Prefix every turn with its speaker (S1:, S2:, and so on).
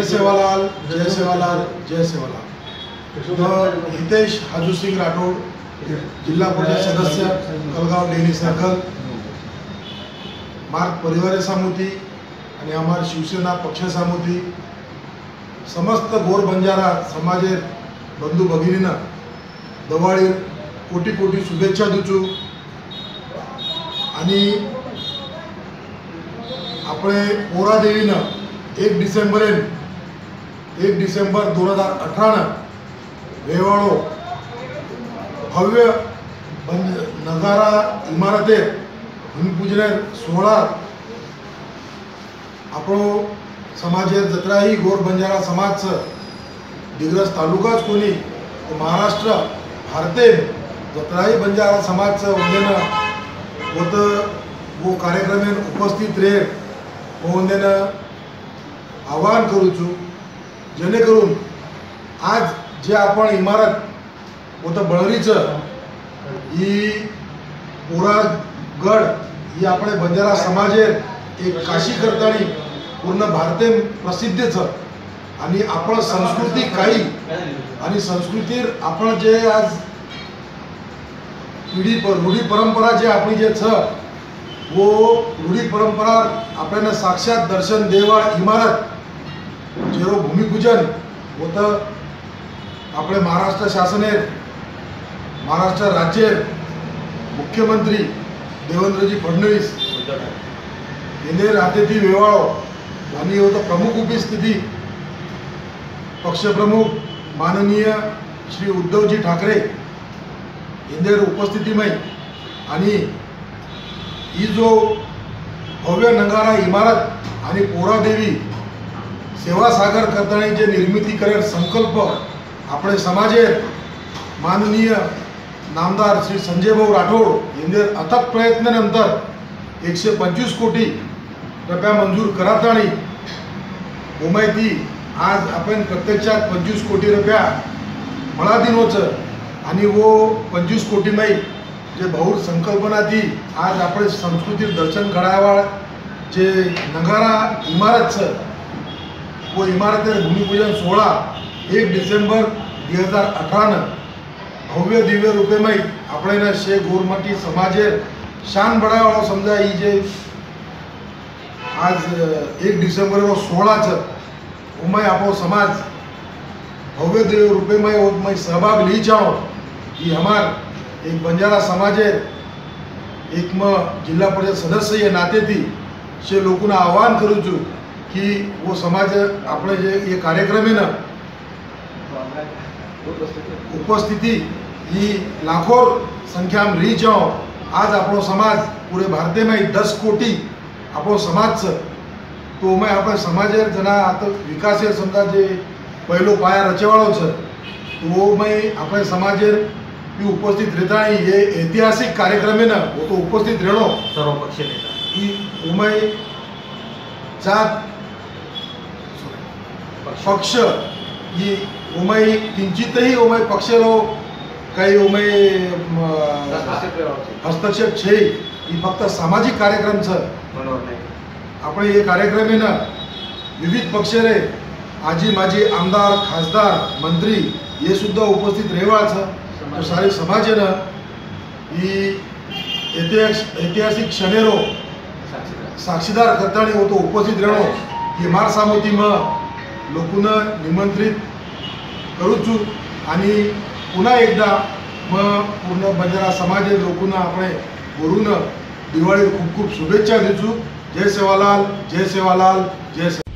S1: सेवालाल जय सेवालाल जय सेवालाल। हितेश हाजू सिंग राठोड, जिल्हा परिषद सदस्य कलगाव डेली सर्कल, मार्ग परिवार समिति आणि आमार शिवसेना पक्ष समिति समस्त गोर बंजारा समाजेर बंधू भगिनींना दिवाळी कोटी कोटी शुभेच्छा दिवचू। आणि आपले पोरा देवीनं 1 डिसेंबर 2018 वेवाळो भव्य नगारा इमारतेर भूमिपूजन सोहळा आपणो समाजेर जत्राही गोर बंजारा समाज दिग्रस तालुकाच कोणी महाराष्ट्र भारते जत्राही बंजारा समाज वंदन होत वो कार्यक्रम उपस्थित रहे वंदन आवाहन करूचु जेणेकरून आज जे आपण इमारत होतं बळरीचं ही पोरागड ही आपले बंजारा समाजेर एक काशी करतानी पूर्ण भारते प्रसिद्धच आणि आपण संस्कृती काही आणि संस्कृतीर आपण जे आज पिढी रूढी परंपरा जे आपली जे छ वो रूढी परंपरा आपल्याला साक्षात दर्शन देवा इमारत जेरो भूमिपूजन होतं आपले महाराष्ट्र शासनेर महाराष्ट्र राज्य मुख्यमंत्री देवेंद्रजी फडणवीस यांनी रातेती वेवाळो आणि होतं प्रमुख उपस्थिती पक्षप्रमुख माननीय श्री उद्धवजी ठाकरे यांच्या उपस्थितीमध्ये आणि ही जो भव्य नगारा इमारत आणि पोरादेवी सेवा सागर करताना जे निर्मिती करे संकल्प आपले समाजेर माननीय नामदार श्री संजय भाऊ राठोड यांचे अथक प्रयत्नानंतर 125 कोटी रुपया मंजूर करातानी उमायती आज आपण प्रत्यक्षात 25 कोटी रुपया मला दिनोच आणि वो 25 कोटी मै जे बहुर संकल्पना थी आज आपण संस्कृती दर्शन घडावा जे नगारा इमारत वो इमारतेर भूमिपूजन सोहळा 1 डिसेंबर 2018 भव्य दिव्य रूपे मै आपणे शे गोरमाटी समाजेर शान बढ़ावा समजा ही जे आज 1 डिसेंबर वो सोहळाच उमय आपो समाज भव्य दिव्य रूपे में सहभाग ली जाओ ये हमार एक बंजारा समाजेर एक जिला परिषद सदस्य ये नाते थी से लोगों आह्वान करूँ छू कि वो समाज अपने जे ये कार्यक्रम है ना उपस्थिति ही लाखों संख्या में ली जाओ। आज अपनो समाज पूरे भारत में 10 कोटी अपनो समाज तो मैं अपने समाजेर जना आता विकास समजा जे पहलो पाया रचेवाळो छ तो मैं अपने समाजेर उपस्थित रहता ये ऐतिहासिक कार्यक्रम है ना वो तो उपस्थित रहनो सर्व पक्ष नेता उमय जात पक्ष ही उमय किंचितही उमय पक्षरो काही उमय हस्तक्षेप छे ही फक्त सामाजिक कार्यक्रम छ आपण ये कार्यक्रम है ना विविध पक्ष रे आजी माजी आमदार खासदार मंत्री ये सुद्धा उपस्थित रहेवाच तो सारे समाज है ना ही ऐतिहासिक क्षणेरो साक्षीदार करतानी वो तो उपस्थित रहनो ये मार सामोती में लोकोंना निमंत्रित करूचू आणि पुन्हा एकदा मग पूर्ण बंजारा समाज लोकोंना आपण बोलून दिवाळी खूप खूप शुभेच्छा देचू। जय सेवालाल जय सेवालाल जय